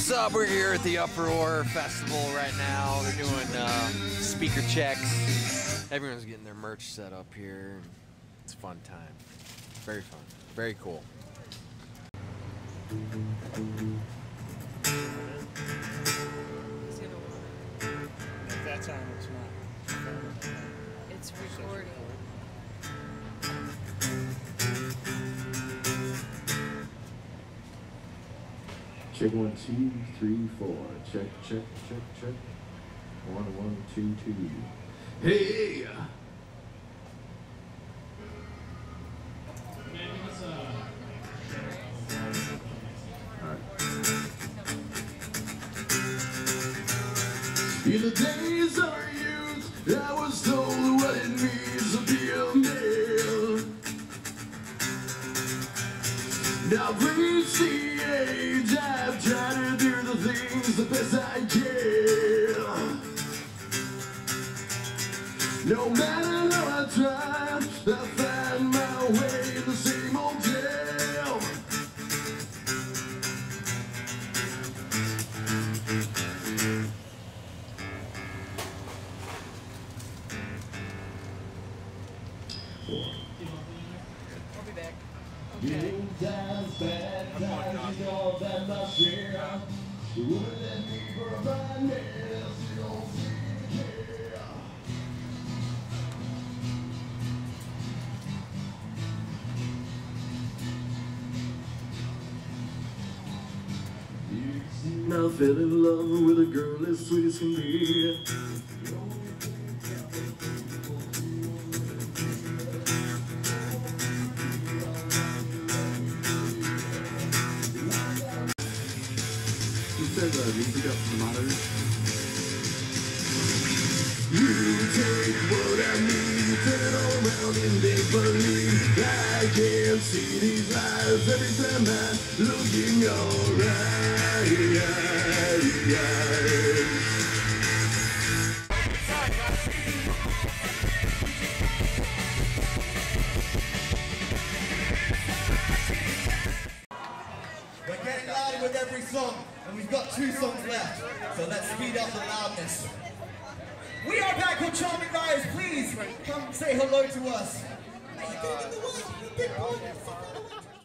What's up? We're here at the UPROAR Festival right now. They're doing speaker checks. Everyone's getting their merch set up here. It's a fun time. Very fun. Very cool. At that time, it's not. It's recording. Check 1, 2, 3, 4. Check, check, check, check. 1, 1, 2, 2. Hey! Alright. In the days of our youth, I was told what it means to be a male. Now I've reached the age I've tried to do the things the best I can. No matter how I try, I find my way in the same old jail. I'll be back. Good times, bad times, you know that my share. You wouldn't let me for a fine man, else you don't seem to care. I fell in love with a girl as sweet as can be. Music up from the monitor. You take what I need, turn it all around and make believe. I can see these lies every time I look in your eyes. We're getting louder with every song, and we've got 2 songs left, so let's speed up the loudness. We are back with Charming Riders. Please come say hello to us.